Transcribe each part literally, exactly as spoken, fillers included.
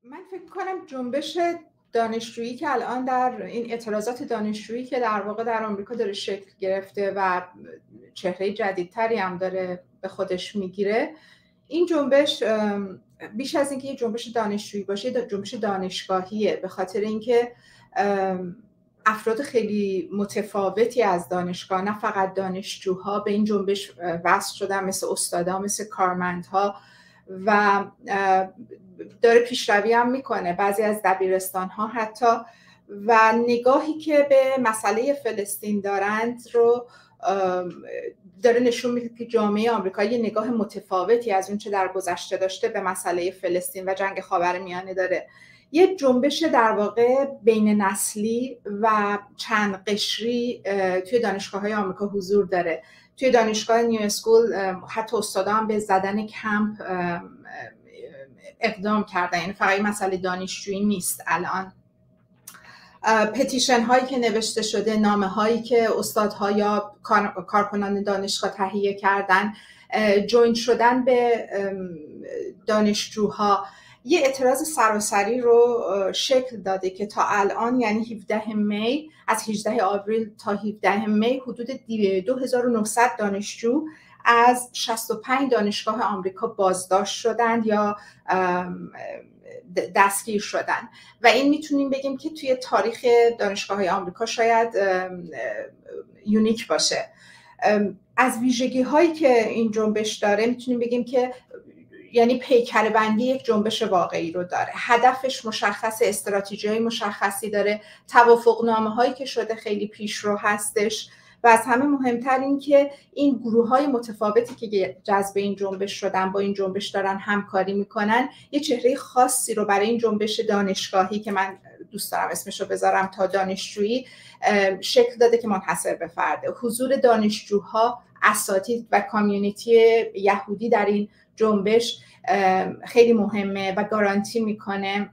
من فکر کنم جنبش دانشجویی که الان در این اعتراضات دانشجویی که در واقع در آمریکا داره شکل گرفته و چهره جدیدتری هم داره به خودش میگیره، این جنبش بیش از اینکه یه جنبش دانشجویی باشه، جنبش دانشگاهیه، به خاطر اینکه افراد خیلی متفاوتی از دانشگاه، نه فقط دانشجوها، به این جنبش وصل شدن، مثل استادا، مثل کارمندها، و داره پیشروی هم میکنه بعضی از دبیرستان ها حتی، و نگاهی که به مسئله فلسطین دارند رو داره نشون میده که جامعه آمریکا یه نگاه متفاوتی از اون چه در گذشته داشته به مسئله فلسطین و جنگ خاورمیانه داره. یه جنبش در واقع بین نسلی و چند قشری توی دانشگاه‌های آمریکا حضور داره. توی دانشگاه نیو اسکول حتی استادا هم به زدن کمپ اقدام کردن، یعنی فقط این مسئله دانشجویی نیست. الان پتیشن هایی که نوشته شده، نامه هایی که استادها یا کارکنان دانشگاه تهیه کردن، جوین شدن به دانشجوها، یه اعتراض سراسری رو شکل داده که تا الان، یعنی هفدهم می، از هجدهم آوریل تا هفدهم می حدود دو هزار و نهصد دانشجو از شصت و پنج دانشگاه آمریکا بازداشت شدند یا دستگیر شدن، و این میتونیم بگیم که توی تاریخ دانشگاه‌های آمریکا شاید یونیک باشه. از ویژگی هایی که این جنبش داره میتونیم بگیم که یعنی پیکره بندی یک جنبش واقعی رو داره، هدفش مشخص، استراتژی‌های مشخصی داره، توافقنامه هایی که شده خیلی پیشرو هستش، و از همه مهمتر این که این گروه‌های متفاوتی که جذب این جنبش شدن با این جنبش دارن همکاری میکنن، یه چهره خاصی رو برای این جنبش دانشگاهی که من دوست دارم اسمشو بذارم تا دانشجویی شکل داده که منحصر به فرده. حضور دانشجوها، اساتید و کامیونیتی یهودی در این جنبش خیلی مهمه و گارانتی میکنه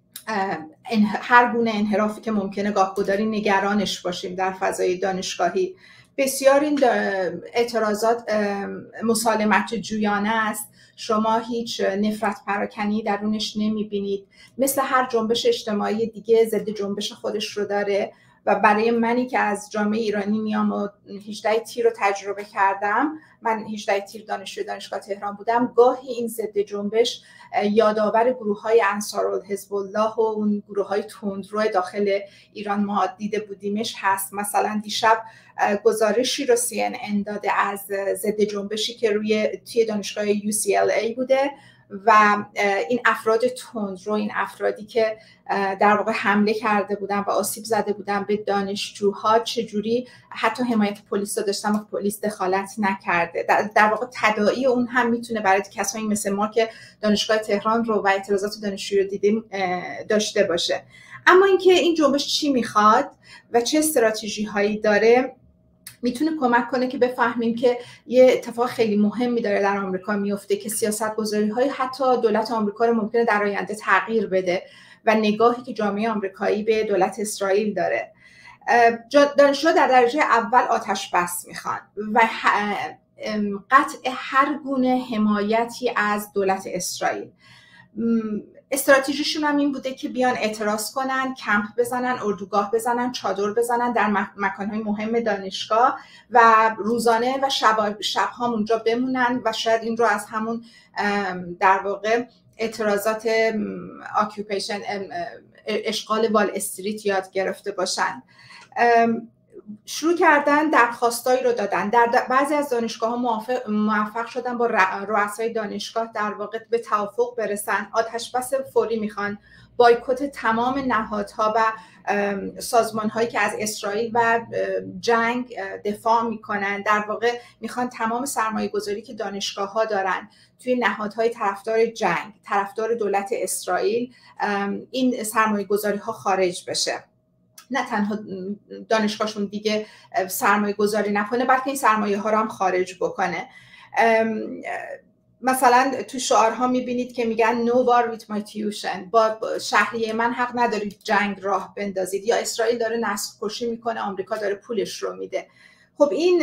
هر گونه انحرافی که ممکنه گاهگداری نگرانش باشیم در فضای دانشگاهی. بسیار این اعتراضات مسالمت جویانه است، شما هیچ نفرت پراکنی درونش نمیبینید، مثل هر جنبش اجتماعی دیگه ضد جنبش خودش رو داره. و برای منی که از جامعه ایرانی میام و هجده تیر رو تجربه کردم، من هجده تیر دانشجوی دانشگاه تهران بودم، گاهی این ضد جنبش یادآور گروه‌های انصارالحزب الله و اون گروه‌های تندرو داخل ایران ما دیده بودیمش هست. مثلا دیشب گزارشی رو سی ان ان داده از ضد جنبشی که روی توی دانشگاه یو سی ال ای بوده، و این افراد تندرو، این افرادی که در واقع حمله کرده بودن و آسیب زده بودن به دانشجوها، چجوری حتی حمایت پلیس رو داشتن و پلیس دخالت نکرده. در واقع تداعی اون هم میتونه برای کسایی مثل ما که دانشگاه تهران رو و اعتراضات دانشجویی رو دیدیم داشته باشه. اما اینکه این جنبش چی میخواد و چه استراتژی هایی داره میتونه کمک کنه که بفهمیم که یه اتفاق خیلی مهمی داره در آمریکا میفته که سیاست‌گذاری های حتی دولت آمریکا رو ممکنه در آینده تغییر بده و نگاهی که جامعه آمریکایی به دولت اسرائیل داره. دانشجوها در درجه اول آتش بس میخوان و قطع هر گونه حمایتی از دولت اسرائیل. استراتژیشون هم این بوده که بیان اعتراض کنن، کمپ بزنن، اردوگاه بزنن، چادر بزنن در مکانهای مهم دانشگاه و روزانه و شب شبها اونجا بمونن و شاید این رو از همون در واقع اعتراضات اکوپیشن، اشغال وال استریت یاد گرفته باشن. شروع کردن درخواستایی رو دادن. در بعضی از دانشگاه ها موفق, موفق شدن با رؤسای دانشگاه در واقع به توافق برسن. آتش بس فوری میخوان، بایکوت تمام نهادها و سازمان هایی که از اسرائیل و جنگ دفاع میکنن. در واقع میخوان تمام سرمایه گذاری که دانشگاه ها دارن توی نهادهای طرفدار جنگ، طرفدار دولت اسرائیل، این سرمایه گذاری ها خارج بشه. نه تنها دانشگاهشون دیگه سرمایه گذاری نکنه، بلکه این سرمایه ها رو هم خارج بکنه. مثلا تو شعارها میبینید که میگن no war with my tuition، با شهریه من حق ندارید جنگ راه بندازید، یا اسرائیل داره نسل کشی میکنه، آمریکا داره پولش رو میده. خب این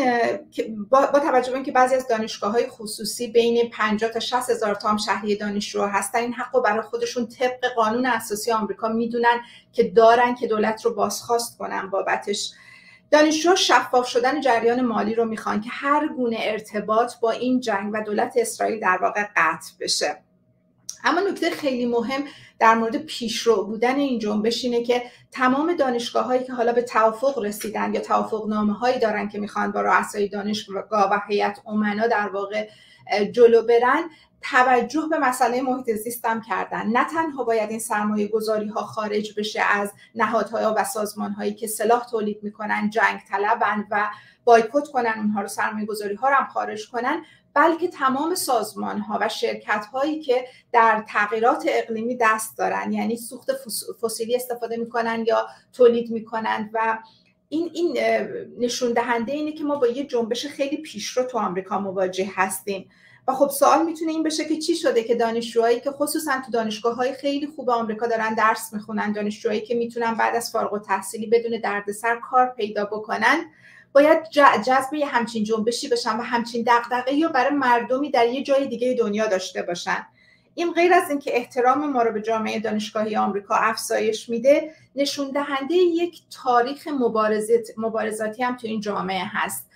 با, با توجه به اینکه بعضی از دانشگاه‌های خصوصی بین پنجاه تا شصت هزار تا هم شهریه دانشجو هستن، این حق رو برای خودشون طبق قانون اساسی آمریکا میدونن که دارن که دولت رو بازخواست کنن بابتش. دانشجو شفاف شدن جریان مالی رو میخوان که هر گونه ارتباط با این جنگ و دولت اسرائیل در واقع قطع بشه. اما نکته خیلی مهم در مورد پیشرو بودن این جنبش اینه که تمام دانشگاه‌هایی که حالا به توافق رسیدن یا توافقنامه‌هایی دارن که میخوان با رؤسای دانشگاه و هیئت امنا در واقع جلو برن، توجه به مسئله محیط زیست هم کردن. نه تنها باید این سرمایه گذاری ها خارج بشه از نهادها و سازمان هایی که سلاح تولید میکنن، جنگ طلبن و بایکوت کنن اونها رو، سرمایه گذاری ها رو هم خارج کنن، بلکه تمام سازمان ها و شرکت هایی که در تغییرات اقلیمی دست دارن، یعنی سوخت فسیلی استفاده میکنن یا تولید میکنن. و این این نشون دهنده اینه که ما با یه جنبش خیلی پیشرو تو آمریکا مواجه هستیم. و خب سوال میتونه این بشه که چی شده که دانشجوهایی که خصوصا تو دانشگاه‌های خیلی خوب آمریکا دارن درس میخونن، دانشجوهایی که میتونن بعد از فارغ التحصیلی بدون دردسر کار پیدا بکنن، باید جذب یه همچین جنبشی بشن و همچین دغدغه‌ای رو برای مردمی در یه جای دیگه دنیا داشته باشن. این غیر از اینکه احترام ما رو به جامعه دانشگاهی آمریکا افزایش میده، نشون دهنده یک تاریخ مبارزات مبارزاتی هم تو این جامعه هست.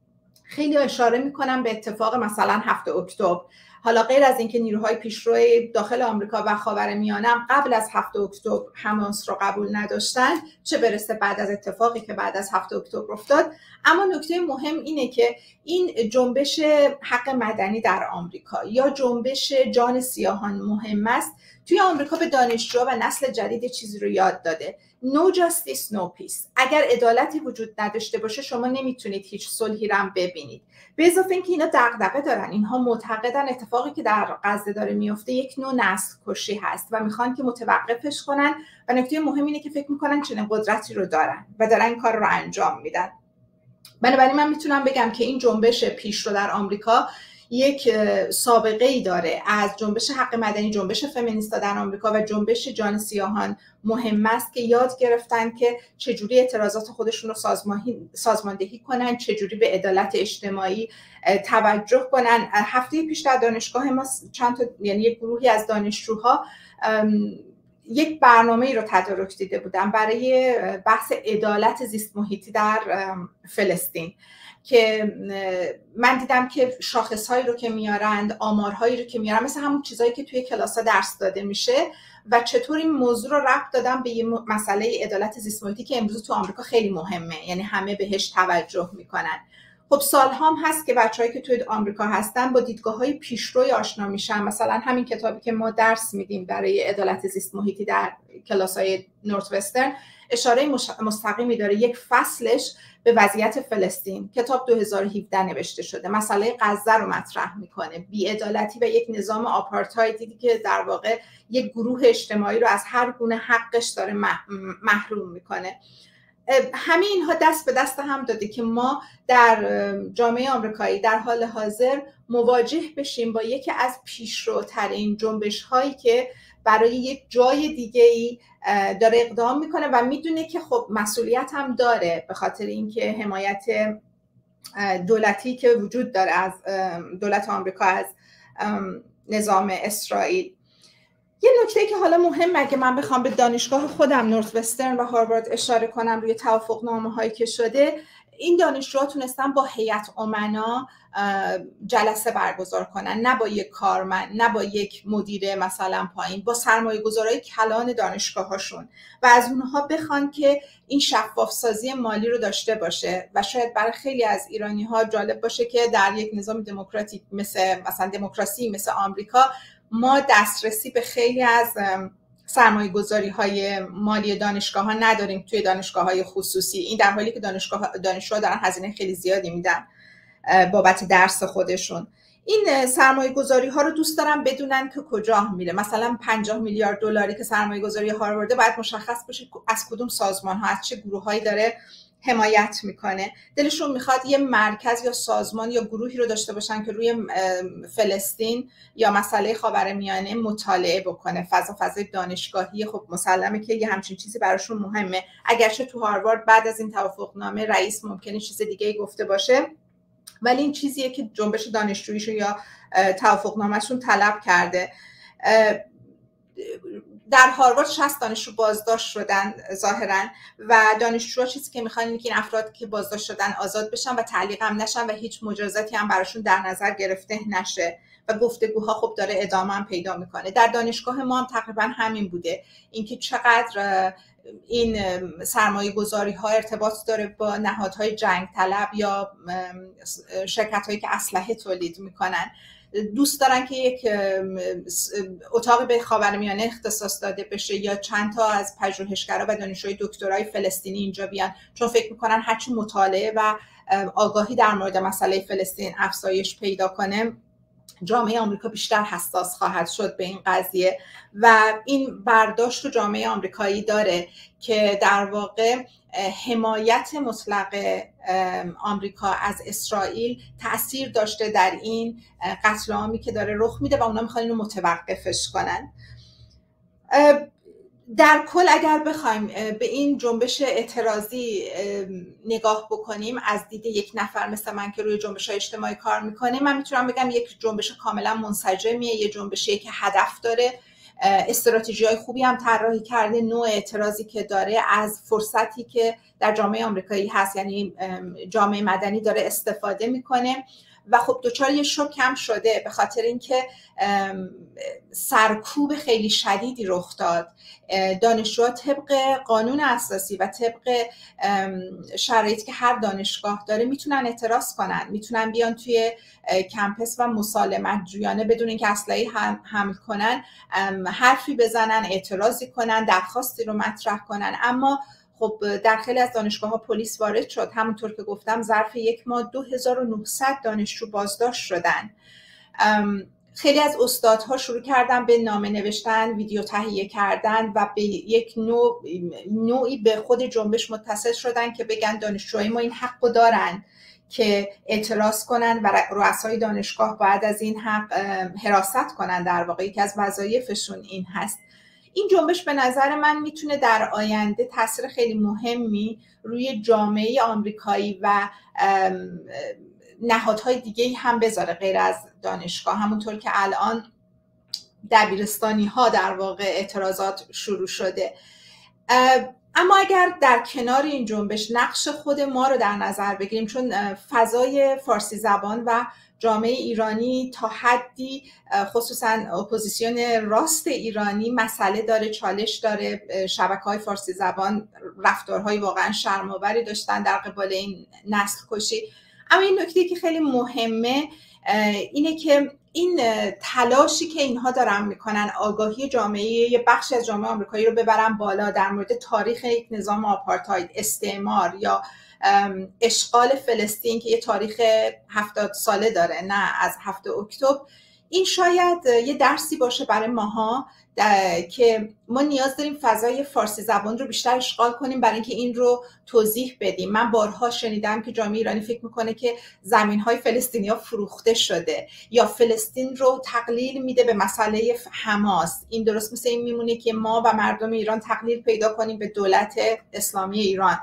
خیلی اشاره میکنم به اتفاق مثلا هفت اکتبر. حالا غیر از اینکه نیروهای پیشرو داخل آمریکا و خاورمیانه هم قبل از هفت اکتبر حماس رو قبول نداشتن، چه برسه بعد از اتفاقی که بعد از هفت اکتبر افتاد. اما نکته مهم اینه که این جنبش حق مدنی در آمریکا یا جنبش جان سیاهان مهم است. توی آمریکا به دانشجو و نسل جدید چیزی رو یاد داده: No justice, no peace. اگر عدالتی وجود نداشته باشه شما نمیتونید هیچ صلحی رو ببینید. به اضافه اینکه اینا دغدغه دارن، اینها معتقدن اتفاقی که در غزه داره میفته یک نوع نسل کشی هست و میخوان که متوقفش کنن. و نکته مهم اینه که فکر میکنن چنین قدرتی رو دارن و دارن این کار رو انجام میدن. بنابراین من میتونم بگم که این جنبش پیشرو در آمریکا یک سابقه ای داره از جنبش حق مدنی، جنبش فمینیستا در آمریکا و جنبش جان سیاهان مهم است که یاد گرفتن که چجوری اعتراضات خودشون رو سازماندهی کنن، چجوری به عدالت اجتماعی توجه کنن. هفته پیش در دانشگاه ما چند تا، یعنی یک گروهی از دانشجوها یک برنامه‌ای رو تدارک دیده بودن برای بحث عدالت زیست محیطی در فلسطین، که من دیدم که شاخصهایی رو که میارند، آمارهایی رو که میارن، مثل همون چیزایی که توی کلاس‌ها درس داده میشه، و چطور این موضوع رو ربط دادم به یه مسئله عدالت زیست محیطی که امروز تو آمریکا خیلی مهمه، یعنی همه بهش توجه میکنن. خب سالها هم هست که بچه‌هایی که توی آمریکا هستن با دیدگاه‌های پیشروی آشنا میشن. مثلا همین کتابی که ما درس میدیم برای عدالت زیست محیطی در کلاس‌های نورت وسترن اشاره مستقیمی داره، یک فصلش به وضعیت فلسطین. کتاب دو هزار و هفده نوشته شده، مسئله غزه رو مطرح میکنه، بی‌عدالتی و یک نظام آپارتایدی که در واقع یک گروه اجتماعی رو از هر گونه حقش داره محروم میکنه. همه اینها دست به دست هم داده که ما در جامعه آمریکایی در حال حاضر مواجه بشیم با یکی از پیشروترین جنبش هایی که برای یک جای دیگه ای داره اقدام میکنه و میدونه که خب مسئولیت هم داره، به خاطر اینکه حمایت دولتی که وجود داره از دولت آمریکا از نظام اسرائیل. یه نکته که حالا مهمه اگه من بخوام به دانشگاه خودم نورت وسترن و هاروارد اشاره کنم روی توافقنامه هایی که شده، این دانشجوها تونستن با هیئت امنا جلسه برگزار کنن، نه با یک کارمند، نه با یک مدیر مثلا پایین، با سرمایه گذارای کلان دانشگاه هاشون، و از اونها بخوان که این شفاف سازی مالی رو داشته باشه. و شاید برای خیلی از ایرانی ها جالب باشه که در یک نظام دموکراتیک مثل مثلا دموکراسی مثل آمریکا ما دسترسی به خیلی از سرمایه گذاری های مالی دانشگاه ها نداریم توی دانشگاه های خصوصی. این در حالی که دانشگاه دانشجوها دارن هزینه خیلی زیادی میدن بابت درس خودشون. این سرمایه گذاری ها رو دوست دارن بدونن که کجا میره. مثلا پنجاه میلیارد دلاری که سرمایه گذاری هاروارد، باید مشخص بشه از کدوم سازمان ها، از چه گروه هایی داره حمایت میکنه. دلشون میخواد یه مرکز یا سازمان یا گروهی رو داشته باشن که روی فلسطین یا مسئله خاورمیانه مطالعه بکنه. فضا فضای دانشگاهی، خب مسلمه که یه همچین چیزی براشون مهمه. اگرچه تو هاروارد بعد از این توافقنامه رئیس ممکنه چیز دیگه گفته باشه، ولی این چیزیه که جنبش دانشجوییشون یا توافقنامهشون طلب کرده. در هاروارد شصت دانشجو بازداشت شدن ظاهرا و دانشجوها چیزی که میخوان اینه که این افراد که بازداشت شدن آزاد بشن و تعلیق هم نشن و هیچ مجازاتی هم براشون در نظر گرفته نشه و گفتگوها خب داره ادامه هم پیدا میکنه. در دانشگاه ما هم تقریبا همین بوده، اینکه چقدر این سرمایه گذاری ها ارتباط داره با نهادهای جنگ طلب یا شرکت هایی که اسلحه تولید میکنن. دوست دارن که یک اتاقی به خاورمیانه اختصاص داده بشه یا چند تا از پژوهشگرا و دانشجوی دکترای فلسطینی اینجا بیان، چون فکر میکنن هرچی مطالعه و آگاهی در مورد مسئله فلسطین افزایش پیدا کنه، جامعه آمریکا بیشتر حساس خواهد شد به این قضیه و این برداشت رو جامعه آمریکایی داره که در واقع حمایت مطلق آمریکا از اسرائیل تأثیر داشته در این قتل عامی که داره رخ میده و اونا میخوان اینو متوقفش کنن. در کل اگر بخوایم به این جنبش اعتراضی نگاه بکنیم از دید یک نفر مثل من که روی جنبش‌های اجتماعی کار میکنه، من میتونم بگم یک جنبش کاملا منسجمیه، یه جنبشی که هدف داره، استراتژی‌های خوبی هم طراحی کرده، نوع اعتراضی که داره از فرصتی که در جامعه آمریکایی هست، یعنی جامعه مدنی داره استفاده میکنه و خب دوچار یه شوک هم شده به خاطر اینکه سرکوب خیلی شدیدی رخ داد. دانشجوها طبق قانون اساسی و طبق شرایطی که هر دانشگاه داره میتونن اعتراض کنن، میتونن بیان توی کمپس و مسالمت جویانه بدون اینکه اسلحه حمل کنن حرفی بزنن، اعتراضی کنن، درخواستی رو مطرح کنن. اما خب در خیلی از دانشگاه‌ها پلیس وارد شد، همونطور که گفتم ظرف یک ماه دو هزار و نهصد دانشجو بازداشت شدن. خیلی از استادها شروع کردن به نامه نوشتن، ویدیو تهیه کردن و به یک نوع نوعی به خود جنبش متصل شدن که بگن دانشجوهای ما این حقو دارن که اعتراض کنن و رؤسای دانشگاه باید از این حق حراست کنن. در واقع یکی از وظایفشون این هست. این جنبش به نظر من میتونه در آینده تاثیر خیلی مهمی روی جامعه آمریکایی و نهادهای دیگه هم بذاره غیر از دانشگاه. همونطور که الان دبیرستانی ها در واقع اعتراضات شروع شده. اما اگر در کنار این جنبش نقش خود ما رو در نظر بگیریم، چون فضای فارسی زبان و جامعه ایرانی تا حدی خصوصا اپوزیسیون راست ایرانی مسئله داره، چالش داره، شبکه‌های فارسی زبان رفتارهای واقعا شرم‌آوری داشتن در قبال این نسل کشی. اما این نکته که خیلی مهمه اینه که این تلاشی که اینها دارن میکنن آگاهی جامعه یه بخشی از جامعه آمریکایی رو ببرن بالا در مورد تاریخ یک نظام آپارتاید، استعمار یا اشغال فلسطین که یه تاریخ هفتاد ساله داره، نه از هفت اکتبر، این شاید یه درسی باشه برای ماها که ما نیاز داریم فضای فارسی زبان رو بیشتر اشغال کنیم برای اینکه این رو توضیح بدیم. من بارها شنیدم که جامعه ایرانی فکر میکنه که زمین‌های فلسطینی‌ها فروخته شده یا فلسطین رو تقلیل میده به مسئله حماس. این درست مثل این میمونه که ما و مردم ایران تقلیل پیدا کنیم به دولت اسلامی ایران.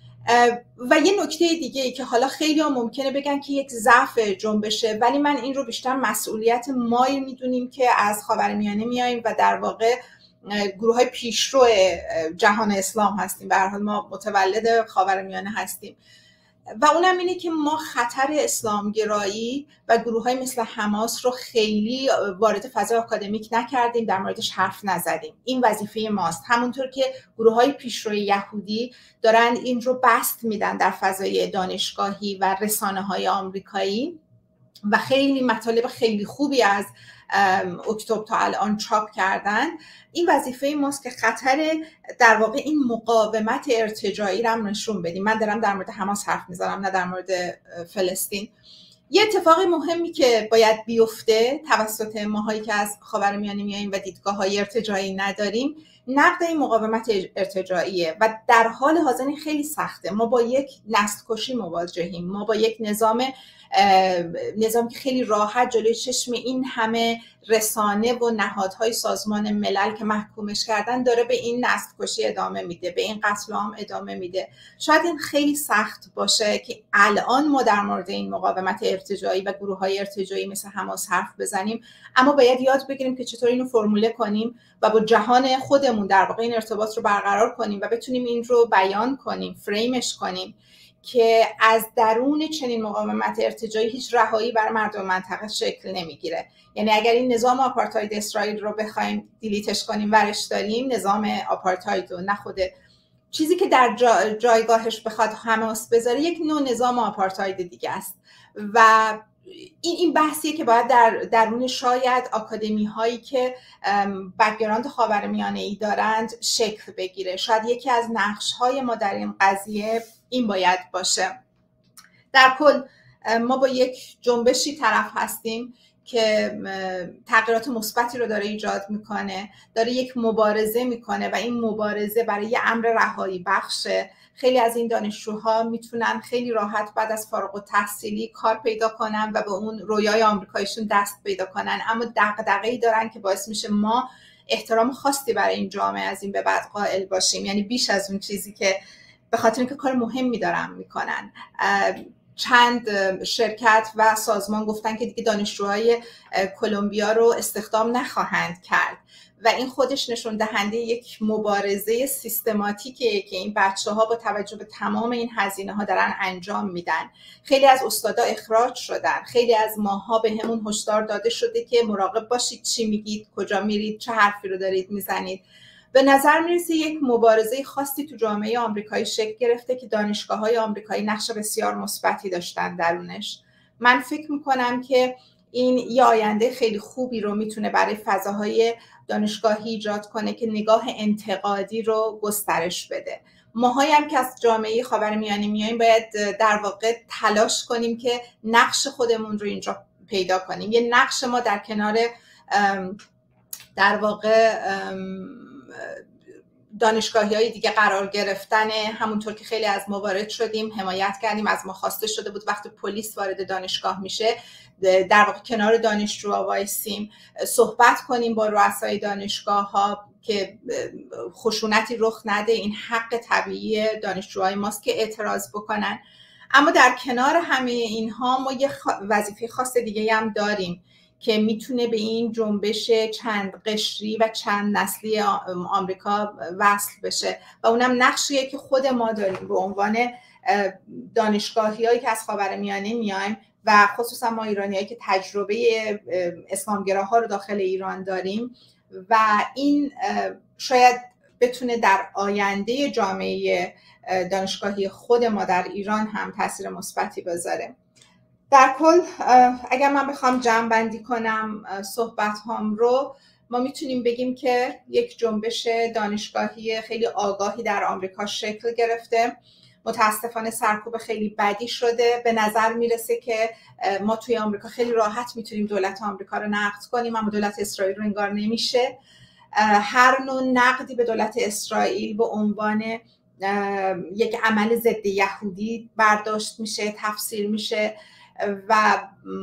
و یه نکته دیگه ای که حالا خیلی ها ممکنه بگن که یک ضعف جنبشه، ولی من این رو بیشتر مسئولیت مایی میدونیم که از خاورمیانه میاییم و در واقع گروه های پیشرو جهان اسلام هستیم. به هر حال ما متولد خاورمیانه هستیم و اونم اینه که ما خطر اسلامگرایی و گروه های مثل حماس رو خیلی وارد فضای آکادمیک نکردیم، در موردش حرف نزدیم. این وظیفه ماست. همونطور که گروه های پیشروی یهودی دارن این رو بست میدن در فضای دانشگاهی و رسانه های آمریکایی و خیلی مطالب خیلی خوبی از اکتبر تا الان چاپ کردن، این وظیفه ماست که خطر در واقع این مقاومت ارتجاعی رو نشون بدیم. من دارم در مورد حماس حرف میزنم نه در مورد فلسطین. یه اتفاق مهمی که باید بیفته توسط ماهایی که از خاورمیانه میاییم و دیدگاه‌های ارتجاعی نداریم، نقد این مقاومت ارتجاعیه و در حال حاضر خیلی سخته. ما با یک نسل کشی مواجهیم، ما با یک نظام نظام که خیلی راحت جلوی چشم این همه رسانه و نهادهای سازمان ملل که محکومش کردن داره به این نسل کشی ادامه میده، به این قتل عام ادامه میده. شاید این خیلی سخت باشه که الان ما در مورد این مقاومت ارتجاعی و گروه‌های ارتجاعی مثل حماس حرف بزنیم، اما باید یاد بگیریم که چطور اینو فرموله کنیم و با جهان خودمون در واقع این ارتباط رو برقرار کنیم و بتونیم این رو بیان کنیم، فریمش کنیم که از درون چنین مقاومت ارتجاعی هیچ رهایی برای مردم منطقه شکل نمیگیره. یعنی اگر این نظام آپارتاید اسرائیل رو بخوایم دیلیتش کنیم ورش داریم، نظام آپارتاید و نه خود چیزی که در جا جایگاهش بخواد حماس بذاره یک نوع نظام آپارتاید دیگه است و این این بحثیه که باید در درون شاید آکادمی هایی که بک‌گراند خاورمیانه ای دارند شکل بگیره. شاید یکی از نقش های ما در این قضیه این باید باشه. در کل ما با یک جنبشی طرف هستیم که تغییرات مثبتی رو داره ایجاد میکنه، داره یک مبارزه میکنه و این مبارزه برای یه امر رهایی بخشه. خیلی از این دانشجوها میتونن خیلی راحت بعد از فارغ التحصیلی کار پیدا کنن و به اون رویای آمریکاییشون دست پیدا کنن، اما دغدغه‌ای دارن که باعث میشه ما احترام خاصی برای این جامعه از این به بعد قائل باشیم، یعنی بیش از اون چیزی که به خاطر اینکه کار مهمی دارن میکنن. چند شرکت و سازمان گفتن که دیگه دانشجوهای کلمبیا رو استخدام نخواهند کرد و این خودش نشون دهنده یک مبارزه سیستماتیکه که این بچه‌ها با توجه به تمام این هزینه‌ها دارن انجام میدن. خیلی از استادا اخراج شدن، خیلی از ماها به همون هشدار داده شده که مراقب باشید چی میگید، کجا میرید، چه حرفی رو دارید میزنید. به نظر میرسه یک مبارزه خاصی تو جامعه آمریکایی شکل گرفته که دانشگاه‌های آمریکایی نقش بسیار مثبتی داشتن درونش. من فکر میکنم که این یه آینده خیلی خوبی رو میتونه برای فضاهای دانشگاهی ایجاد کنه که نگاه انتقادی رو گسترش بده. ماهایی هم که از جامعه خاورمیانه میاییم باید در واقع تلاش کنیم که نقش خودمون رو اینجا پیدا کنیم. یه نقش ما در کنار در واقع دانشگاهی های دیگه قرار گرفتن، همونطور که خیلی از ما وارد شدیم حمایت کردیم، از ما خواسته شده بود وقتی پلیس وارد دانشگاه میشه در واقع کنار دانشجوها وایسیم، صحبت کنیم با رؤسای دانشگاه ها که خشونتی رخ نده. این حق طبیعی دانشجوهای ماست که اعتراض بکنن. اما در کنار همه اینها ما یه وظیفه خاص دیگه هم داریم که میتونه به این جنبش چند قشری و چند نسلی آمریکا وصل بشه و اونم نقشیه که خود ما داریم به عنوان دانشگاهیایی که از خاورمیانه میایم و خصوصا ما ایرانیایی که تجربه اسلامگراها رو داخل ایران داریم و این شاید بتونه در آینده جامعه دانشگاهی خود ما در ایران هم تاثیر مثبتی بذاره. در کل اگر من بخوام جمع بندی کنم صحبت هام رو، ما میتونیم بگیم که یک جنبش دانشگاهی خیلی آگاهی در آمریکا شکل گرفته. متاسفانه سرکوب خیلی بدی شده. به نظر میرسه که ما توی آمریکا خیلی راحت میتونیم دولت آمریکا رو نقد کنیم اما دولت اسرائیل رو انگار نمیشه. هر نوع نقدی به دولت اسرائیل به عنوان یک عمل ضد یهودی برداشت میشه، تفسیر میشه و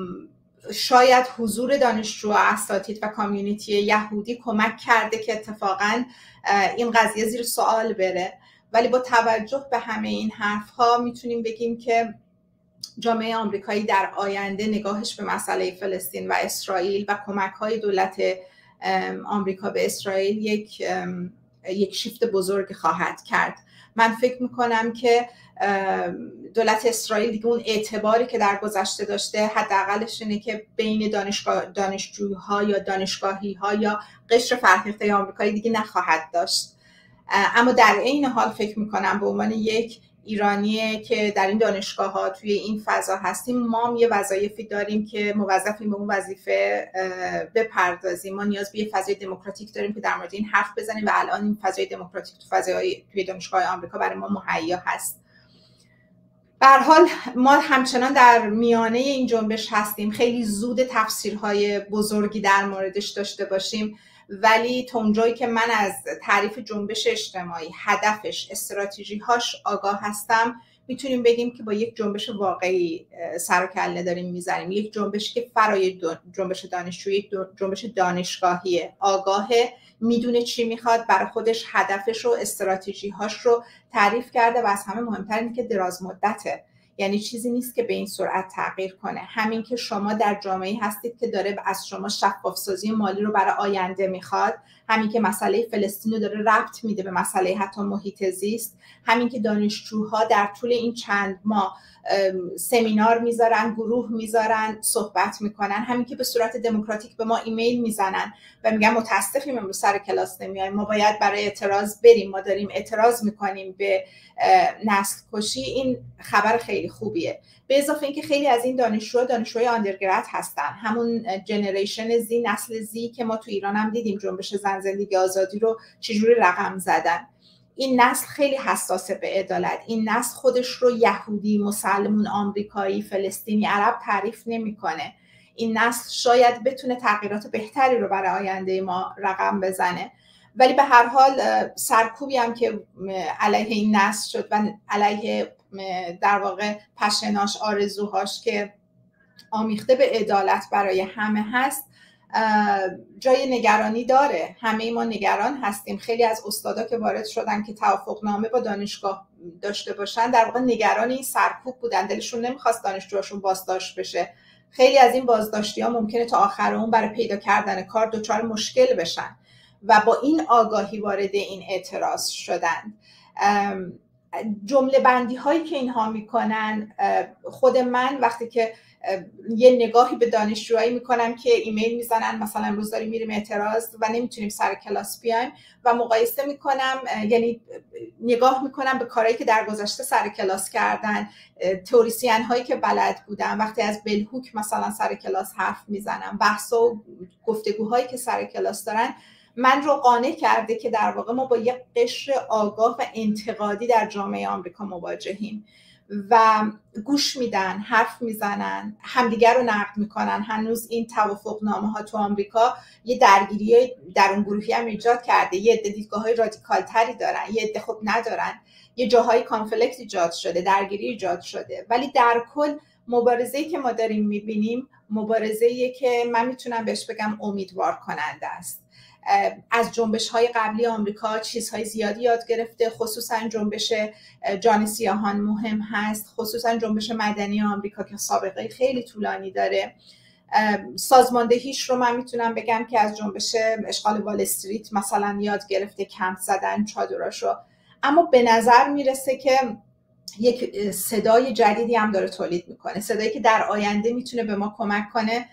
شاید حضور دانشجو، اساتید و کامیونیتی یهودی کمک کرده که اتفاقاً این قضیه زیر سوال بره. ولی با توجه به همه این حرفها میتونیم بگیم که جامعه آمریکایی در آینده نگاهش به مسئله فلسطین و اسرائیل و کمک‌های دولت آمریکا به اسرائیل یک یک شیفت بزرگ خواهد کرد. من فکر میکنم که دولت اسرائیل دیگه اون اعتباری که در گذشته داشته حداقلش اینه که بین دانشگاه دانشجوها یا دانشگاهی‌ها یا قشر فرهیخته آمریکایی دیگه نخواهد داشت. اما در این حال فکر میکنم به عنوان یک ایرانیه که در این دانشگاه ها توی این فضا هستیم، ما هم یه وظایفی داریم که موظفیم به اون وظیفه بپردازیم. ما نیاز به یه فضای دموکراتیک داریم که در مورد این حرف بزنیم و الان این فضای دموکراتیک تو فضای توی دانشگاه آمریکا برای ما مهیا هست. به هر حال ما همچنان در میانه این جنبش هستیم. خیلی زود تفسیرهای بزرگی در موردش داشته باشیم، ولی تا اونجایی که من از تعریف جنبش اجتماعی، هدفش، استراتژی‌هاش آگاه هستم، میتونیم بگیم که با یک جنبش واقعی سر و کله داریم میزنیم. یک جنبش که فرای جنبش دانشجویی، یک جنبش دانشگاهیه، آگاهه، میدونه چی میخواد، برای خودش هدفش و استراتژی‌هاش رو تعریف کرده و از همه مهمتر اینه که دراز مدته. یعنی چیزی نیست که به این سرعت تغییر کنه. همین که شما در جامعه‌ای هستید که داره از شما شفاف سازی مالی رو برای آینده میخواد، همین که مسئله فلسطین رو داره ربط میده به مسئله حتی محیط زیست، همین که دانشجوها در طول این چند ماه سمینار میذارن، گروه میذارن، صحبت میکنن، همین که به صورت دموکراتیک به ما ایمیل میزنن و میگن متاسفیم امروز سر کلاس نمیایم، ما باید برای اعتراض بریم، ما داریم اعتراض میکنیم به نسل کشی، این خبر خیلی خوبیه. به اضافه اینکه خیلی از این دانشجوها دانشجوی آندرگراد هستن، همون جنریشن زی، نسل زی که ما تو ایران هم دیدیم جنبش زن زندگی آزادی رو چجوری رقم زدن. این نسل خیلی حساسه به عدالت. این نسل خودش رو یهودی، مسلمون، آمریکایی، فلسطینی، عرب تعریف نمیکنه. این نسل شاید بتونه تغییرات بهتری رو برای آینده ما رقم بزنه، ولی به هر حال سرکوبی هم که علیه این نسل شد و علیه در واقع پشناش، آرزوهاش که آمیخته به عدالت برای همه هست، جای نگرانی داره. همه ما نگران هستیم. خیلی از استادا که وارد شدن که توافقنامه با دانشگاه داشته باشن، در واقع نگران این سرکوب بودن، دلشون نمیخواست دانشجوهاشون بازداشت بشه. خیلی از این بازداشتی ها ممکنه تا آخر اون برای پیدا کردن کار دچار مشکل بشن و با این آگاهی وارد این اعتراض شدن. جمله بندی هایی که اینها میکنن، خود من وقتی که یه نگاهی به دانشجوهایی میکنم که ایمیل میزنن مثلا امروز داریم میریم اعتراض و نمیتونیم سر کلاس بیایم، و مقایسه میکنم، یعنی نگاه میکنم به کارهایی که در گذشته سر کلاس کردن، تئوریسین هایی که بلد بودن، وقتی از بلهوک مثلا سر کلاس حرف میزنم، بحث و گفتگوهایی که سر کلاس دارن، من رو قانع کرده که در واقع ما با یک قشر آگاه و انتقادی در جامعه آمریکا مواجهیم و گوش میدن، حرف میزنن، همدیگر رو نقد میکنن. هنوز این توافقنامه ها تو آمریکا یه درگیری در اون گروهی هم ایجاد کرده. یه عده دیدگاه‌های رادیکال تری دارن، یه عده خب ندارن، یه جاهای کانفلیکت ایجاد شده، درگیری ایجاد شده، ولی در کل مبارزه‌ای که ما داریم میبینیم مبارزه‌ایه که من میتونم بهش بگم امیدوار کننده است. از جنبش‌های قبلی آمریکا چیزهای زیادی یاد گرفته، خصوصا جنبش جان سیاهان مهم هست، خصوصا جنبش مدنی آمریکا که سابقه خیلی طولانی داره. سازماندهیش رو من میتونم بگم که از جنبش اشغال وال استریت مثلا یاد گرفته، کمپ زدن چادراشو، اما به نظر میرسه که یک صدای جدیدی هم داره تولید میکنه، صدایی که در آینده میتونه به ما کمک کنه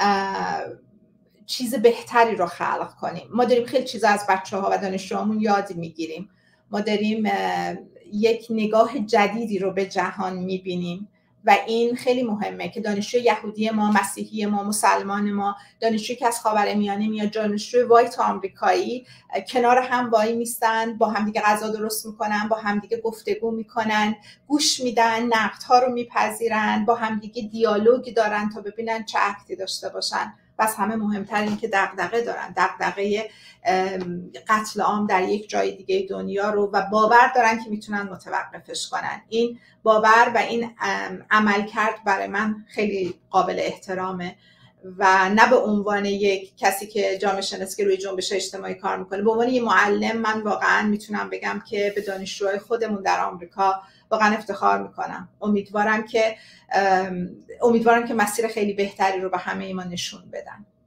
چیز بهتری رو خلق کنیم. ما داریم خیلی چیزا از بچه‌ها و دانشجوهامون یاد میگیریم. ما داریم یک نگاه جدیدی رو به جهان میبینیم و این خیلی مهمه که دانشجوی یهودی ما، مسیحی ما، مسلمان ما، دانشجویی که از خاورمیانه میاد، دانشجوی وایت آمریکایی کنار هم وای میستن، با همدیگه غذا درست میکنن، با همدیگه گفتگو میکنن، گوش میدن، نقدها رو میپذیرن، با همدیگه دیالوگ دارن تا ببینن چه اکتی داشته باشن. بس همه مهمتر این که دغدغه دارن، دغدغه قتل عام در یک جای دیگه دنیا رو، و باور دارن که میتونن متوقفش کنن. این باور و این عملکرد برای من خیلی قابل احترامه و نه به عنوان یک کسی که جامعه شناسی که روی جنبش اجتماعی کار میکنه، به عنوان یک معلم من واقعا میتونم بگم که به دانشجوهای خودمون در آمریکا واقعا افتخار میکنم. امیدوارم که امیدوارم که مسیر خیلی بهتری رو به همه ما نشون بدن.